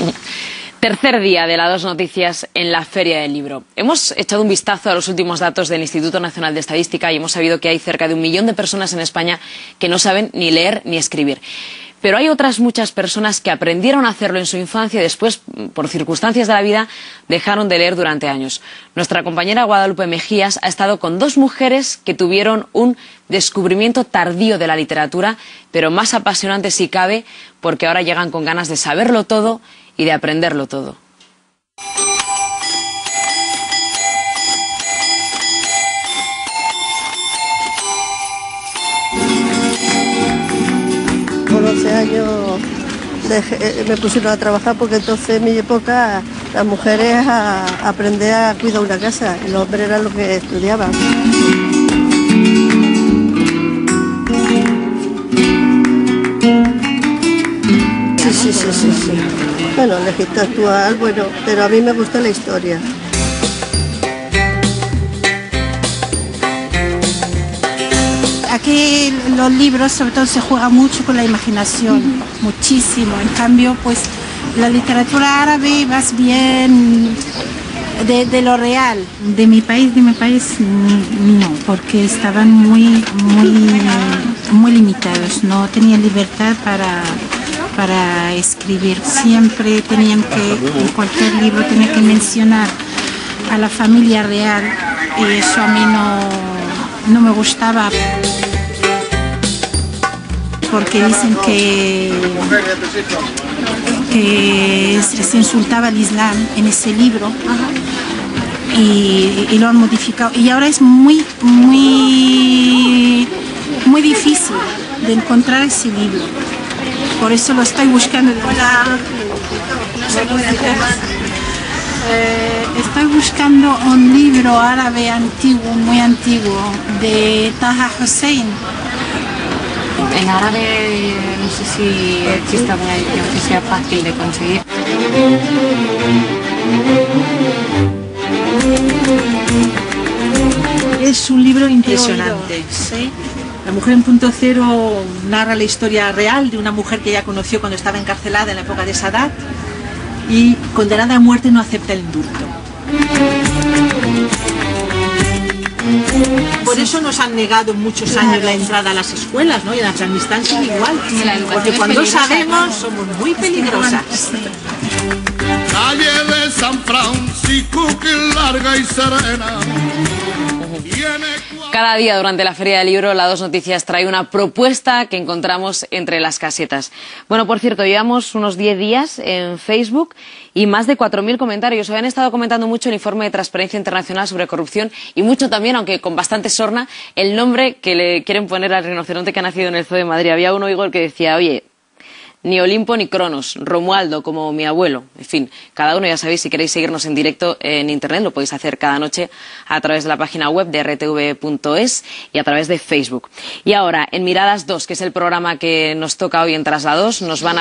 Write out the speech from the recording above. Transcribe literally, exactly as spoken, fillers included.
Tercer día de las dos noticias en la Feria del Libro. Hemos echado un vistazo a los últimos datos del Instituto Nacional de Estadística y hemos sabido que hay cerca de un millón de personas en España que no saben ni leer ni escribir. Pero hay otras muchas personas que aprendieron a hacerlo en su infancia y después, por circunstancias de la vida, dejaron de leer durante años. Nuestra compañera Guadalupe Mejías ha estado con dos mujeres que tuvieron un descubrimiento tardío de la literatura, pero más apasionante si cabe, porque ahora llegan con ganas de saberlo todo y de aprenderlo todo. Con once años dejé, me pusieron a trabajar porque entonces en mi época las mujeres a, a aprender a cuidar una casa y los hombres eran los que estudiaban. Sí, sí, sí, sí, sí. Bueno, el registro actual, bueno, pero a mí me gusta la historia. Aquí los libros sobre todo se juega mucho con la imaginación, muchísimo. En cambio, pues la literatura árabe más bien de, de lo real. De mi país, de mi país no, porque estaban muy, muy, muy limitados, no tenían libertad para, para escribir. Siempre tenían que, en cualquier libro, tenían que mencionar a la familia real y eso a mí no, no me gustaba. Porque dicen que, que se insultaba al Islam en ese libro y, y lo han modificado. Y ahora es muy, muy, muy difícil de encontrar ese libro. Por eso lo estoy buscando. Hola. Eh, estoy buscando un libro árabe antiguo, muy antiguo, de Taha Hussein. En árabe no sé si existe alguna edición que sea fácil de conseguir. Es un libro impresionante. ¿Sí? La mujer en punto cero narra la historia real de una mujer que ella conoció cuando estaba encarcelada en la época de Sadat y condenada a muerte no acepta el indulto. Por eso nos han negado muchos años la entrada a las escuelas, ¿no? Y en Afganistán son igual, porque cuando sabemos somos muy peligrosas. Calle de San Francisco, que larga y serena. Cada día durante la Feria del Libro, La Dos Noticias trae una propuesta que encontramos entre las casetas. Bueno, por cierto, llevamos unos diez días en Facebook y más de cuatro mil comentarios. Habían estado comentando mucho el informe de Transparencia Internacional sobre corrupción y mucho también, aunque con bastante sorna, el nombre que le quieren poner al rinoceronte que ha nacido en el Zoo de Madrid. Había uno, Igor, que decía, oye, ni Olimpo ni Cronos, Romualdo como mi abuelo. En fin, cada uno, ya sabéis, si queréis seguirnos en directo en internet, lo podéis hacer cada noche a través de la página web de R T V punto es y a través de Facebook. Y ahora, en Miradas dos, que es el programa que nos toca hoy en Tras la dos, nos van a